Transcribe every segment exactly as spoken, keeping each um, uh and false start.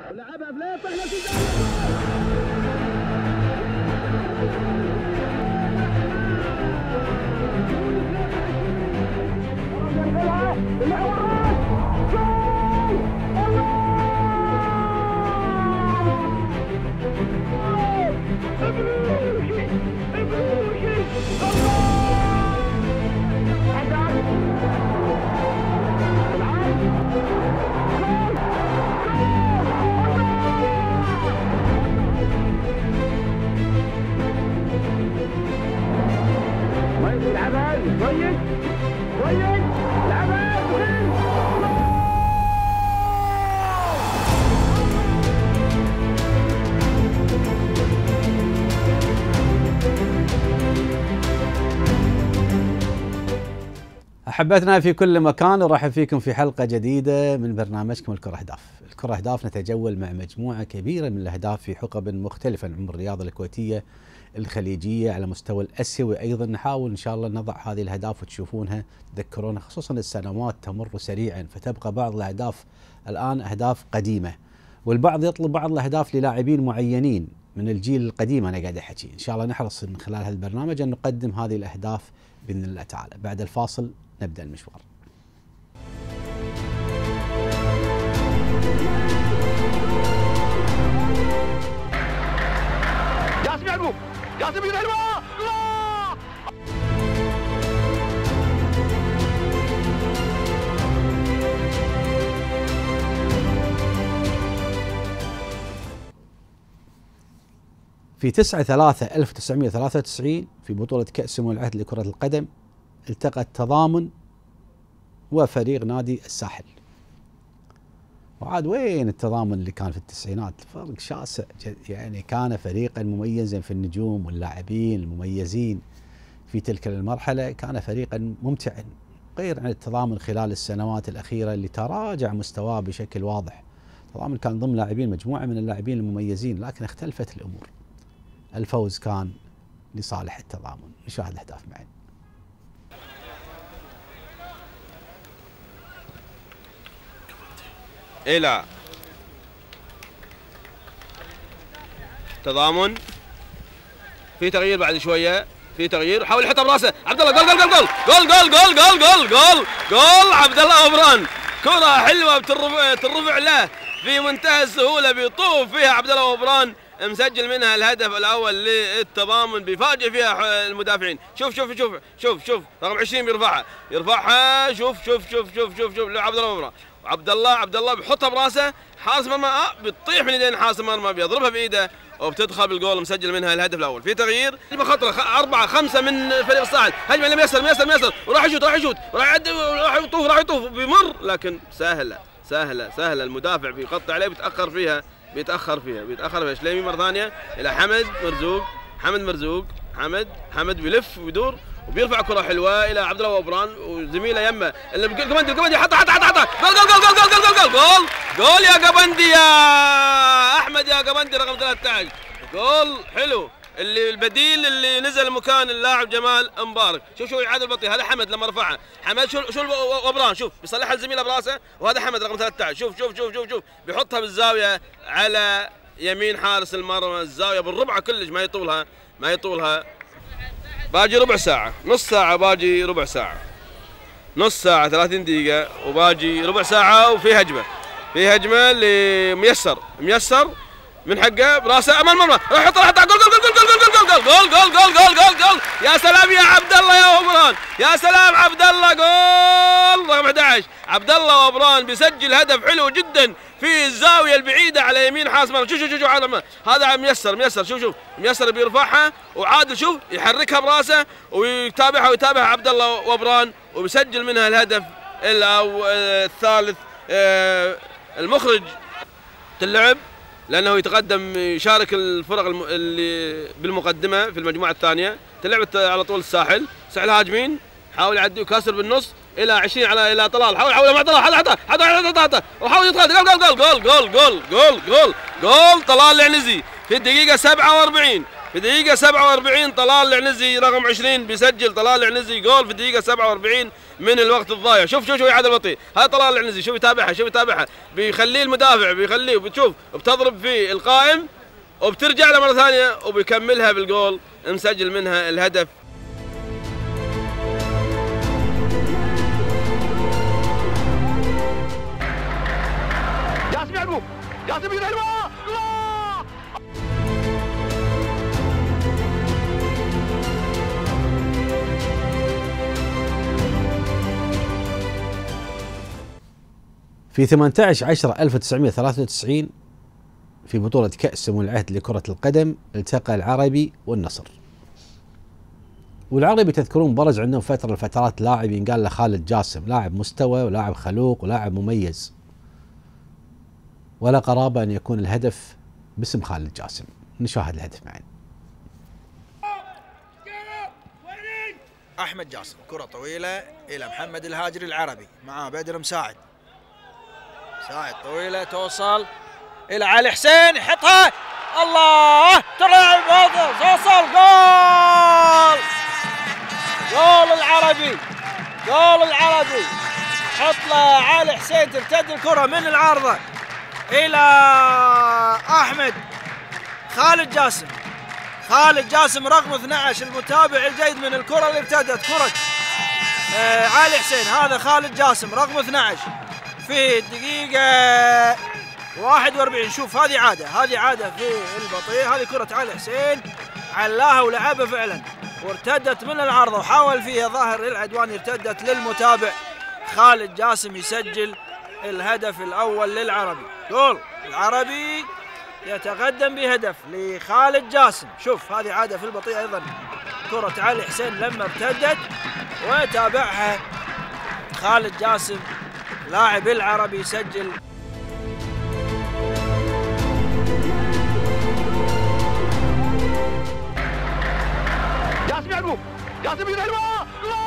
لعبها بليطة هنا في كويس كويس لعبها أحبتنا في كل مكان، نرحب فيكم في حلقة جديدة من برنامجكم الكرة أهداف. الكرة أهداف نتجول مع مجموعة كبيرة من الأهداف في حقب مختلفة من الرياضة الكويتية الخليجية على مستوى الآسيوي، أيضا نحاول إن شاء الله نضع هذه الأهداف وتشوفونها تذكرونها، خصوصا السنوات تمر سريعا فتبقى بعض الأهداف الآن أهداف قديمة، والبعض يطلب بعض الأهداف للاعبين معينين من الجيل القديم. أنا قاعد أحكي إن شاء الله نحرص من خلال هذا البرنامج أن نقدم هذه الأهداف بإذن الله تعالى. بعد الفاصل نبدأ المشوار. جاسم يعلمو جاسم يعلمو الله في تسعة ثلاثة ألف وتسعمئة وثلاثة وتسعين في بطولة كأس أمم العهد لكرة القدم التقى التضامن وفريق نادي الساحل. وعاد وين التضامن اللي كان في التسعينات؟ فرق شاسع يعني، كان فريقا مميزا في النجوم واللاعبين المميزين في تلك المرحلة، كان فريقا ممتعا غير عن التضامن خلال السنوات الأخيرة اللي تراجع مستواه بشكل واضح. التضامن كان ضمن لاعبين مجموعة من اللاعبين المميزين، لكن اختلفت الأمور. الفوز كان لصالح التضامن. نشاهد الأهداف معا. إلى تضامن، في تغيير بعد شويه، في تغيير، حاول يحطها براسه عبد الله. جول جول جول جول جول جول جول جول جول جول عبد الله أوبران. كرة حلوه بترفع ترفع له في منتهى السهوله، بيطوف فيها عبد الله أوبران، مسجل منها الهدف الاول للتضامن، بيفاجئ فيها المدافعين. شوف شوف شوف شوف شوف رقم عشرين بيرفعها يرفعها شوف شوف شوف شوف شوف شوف عبد الله أوبران. عبد الله عبد الله بيحطها براسه، حارس مرمى اه بتطيح من يدين حارس المرمى، بيضربها بايده وبتدخل بالجول، مسجل منها الهدف الاول. في تغيير، خطره اربعه خمسه من فريق الساحل، هجمه لم يسر ميسر ميسر وراح يشوت راح يشوت راح يعدي راح يطوف راح يطوف بيمر، لكن سهله سهله سهله المدافع بيغطي عليه، بيتاخر فيها بيتاخر فيها بيتاخر فيها شليمي مره ثانيه الى حمد مرزوق. حمد مرزوق حمد حمد بيلف ويدور وبيرفع كره حلوه الى عبد الله أوبران وزميله يمه اللي قبندي قبندي حطها حطها حطها جول جول جول جول جول جول جول جول جول يا قبندي يا احمد يا قبندي رقم ثلاثة عشر. جول حلو، اللي البديل اللي نزل مكان اللاعب جمال مبارك. شوف شوف يعادل بطيء، هذا حمد لما رفعها، حمد شو شو أوبران شوف بيصلحها الزميله براسه، وهذا حمد رقم ثلاثة عشر. شوف شوف شوف شوف شوف بيحطها بالزاويه على يمين حارس المرمى، الزاويه بالربعه كلش ما يطولها ما يطولها. باجي ربع ساعة، نص ساعة باجي ربع ساعة، نص ساعة ثلاثين دقيقة وباجي ربع ساعة، وفي هجمة في هجمة لميسر ميسر من حقه براسه امام المرمى، راح يحط راح جول جول جول جول جول جول جول جول جول جول جول. يا سلام يا عبد الله يا أوبران، يا سلام عبد الله. جول رقم أحد عشر عبد الله أوبران بيسجل هدف حلو جدا في الزاويه البعيده على يمين حارس مرمى. شوف شوف شوف هذا ميسر ميسر شوف شوف ميسر بيرفعها وعادل شوف يحركها براسه ويتابعها ويتابعها عبد الله أوبران وبيسجل منها الهدف الثالث. المخرج اللعب لانه يتقدم يشارك الفرق اللي بالمقدمه في المجموعه الثانيه. تلعبت على طول الساحل، ساحل هاجمين، حاول يعدي وكاسر بالنص الى عشرين على الى طلال، حاول حاول مع طلال حط حط حط حط حط وحاول يدخل جول جول جول جول جول جول جول جول جول طلال العنزي في الدقيقه سبعة وأربعين في في دقيقة سبعة وأربعين طلال العنزي رقم عشرين بيسجل. طلال العنزي جول في دقيقة سبعة وأربعين من الوقت الضايع. شوف شوف شوف يعادل بطيء. هاي طلال العنزي شوف يتابعها شوف يتابعها بيخليه المدافع بيخليه وبتشوف بتضرب في القائم وبترجع له مرة ثانية وبيكملها بالجول مسجل منها الهدف. جاسم يعقوب جاسم يقدر حلوة جول. في ثمانية عشر عشرة ألف وتسعمئة وثلاثة وتسعين في بطولة كأس سمو العهد لكرة القدم التقى العربي والنصر. والعربي تذكرون برز عندهم فترة الفترات لاعب ينقال له خالد جاسم، لاعب مستوى ولاعب خلوق ولاعب مميز، ولا قرابة أن يكون الهدف باسم خالد جاسم. نشاهد الهدف معا. أحمد جاسم كرة طويلة إلى محمد الهاجري العربي مع بدر مساعد. مساعد طويلة توصل إلى علي حسين يحطها الله تلعب هذا توصل جول. جول العربي جول العربي حط له علي حسين ترتد الكرة من العارضة إلى أحمد خالد جاسم. خالد جاسم رقم اثني عشر المتابع الجيد من الكرة اللي ارتدت كرة آه علي حسين. هذا خالد جاسم رقم اثني عشر في الدقيقة واحد وأربعين. شوف هذه عادة هذه عادة في البطيء. هذه كرة علي حسين علاها ولعبها فعلا وارتدت من العارضة وحاول فيها ظاهر العدواني ارتدت للمتابع. خالد جاسم يسجل الهدف الأول للعربي. جول العربي يتقدم بهدف لخالد جاسم. شوف هذه عادة في البطيء أيضا كرة علي حسين لما ارتدت وتابعها خالد جاسم لاعب العربي يسجل. جاسم يعقوب جاسم يقدر حلوة جول.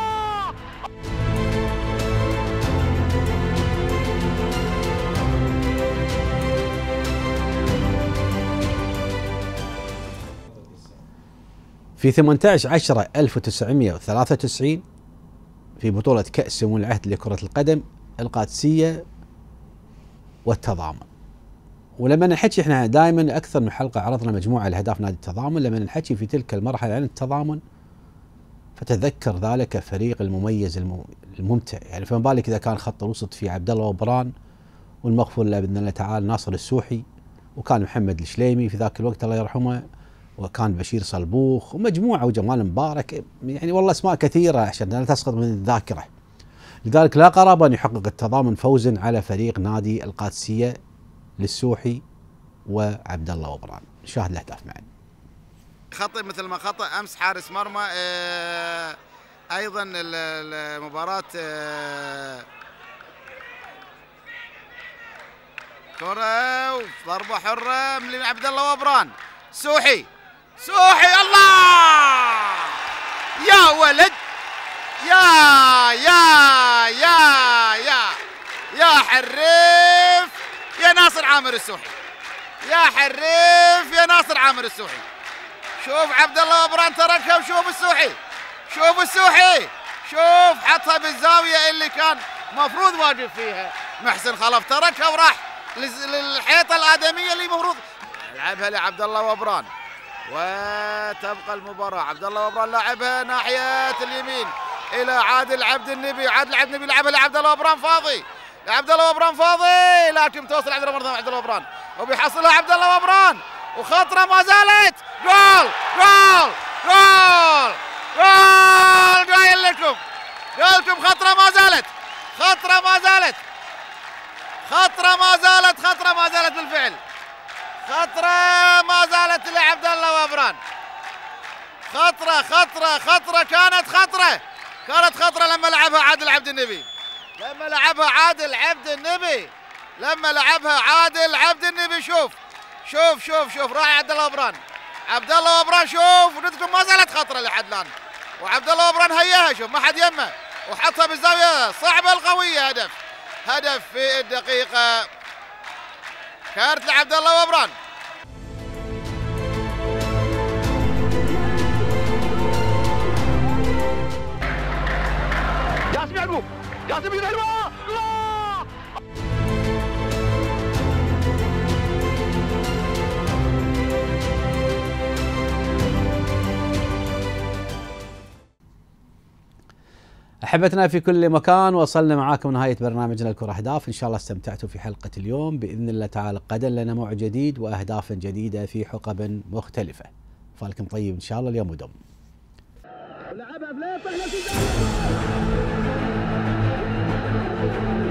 في ثمانية عشر عشرة ألف وتسعمئة وثلاثة وتسعين في بطولة كأس سمو العهد لكرة القدم القادسية والتضامن. ولما نحكي احنا دائما اكثر من حلقة عرضنا مجموعة الاهداف نادي التضامن، لما نحكي في تلك المرحلة عن التضامن فتذكر ذلك فريق المميز الممتع. يعني فما بالك اذا كان خط الوسط في عبد الله وبران والمغفور له باذن الله تعالى ناصر السوحي، وكان محمد الشليمي في ذاك الوقت الله يرحمه، وكان بشير صلبوخ ومجموعة وجمال مبارك. يعني والله اسماء كثيرة عشان لا تسقط من الذاكرة. لذلك لا قرابة أن يحقق التضامن فوزا على فريق نادي القادسية للسوحي وعبد الله وبران. نشاهد الأهداف معا. خطأ مثل ما خطأ أمس حارس مرمى. آه أيضا المباراة آه كرة وضربة حرة من عبد الله وبران. سوحي سوحي الله يا ولد يا يا يا يا يا حريف يا ناصر عامر السوحي. يا حريف يا ناصر عامر السوحي. شوف عبد الله وبران تركها وشوف السوحي شوف السوحي شوف حطها بالزاوية اللي كان مفروض واقف فيها. محسن خلف تركها وراح للحيطة الآدمية اللي مفروض لعبها لعبد الله وبران. وتبقى المباراة عبد الله وبران لعبها ناحية اليمين إلى عادل عبد النبي. عادل عبد النبي لعبها لعبد الله وبران فاضي. عبد الله وبران فاضي لكن توصل عبد الله وبران عبد الله وبران وبيحصلها عبد الله وبران وخطرة ما زالت. جول جول جول جول قايل لكم قلتم خطرة ما زالت خطرة ما زالت خطرة ما زالت خطرة ما زالت بالفعل. خطرة ما زالت لعبد الله وبران. خطرة خطرة خطرة كانت خطرة كانت خطرة لما لعبها عادل عبد النبي لما لعبها عادل عبد النبي لما لعبها عادل عبد النبي. شوف شوف شوف شوف راح عبد الله وبران عبد الله وبران شوف ندكم ما زالت خطرة لحد الآن. وعبد الله وبران هياها شوف ما حد يمه وحطها بالزاوية صعبة القوية. هدف هدف في الدقيقة كارت لعبد الله وبران. جاسم يد حلوه الله. أحبتنا في كل مكان، وصلنا معاكم نهاية برنامجنا الكرة أهداف. إن شاء الله استمتعتوا في حلقة اليوم. بإذن الله تعالى غدا لنا موعد جديد وأهداف جديدة في حقب مختلفة. فالكم طيب إن شاء الله اليوم ودم. لعبها بليطة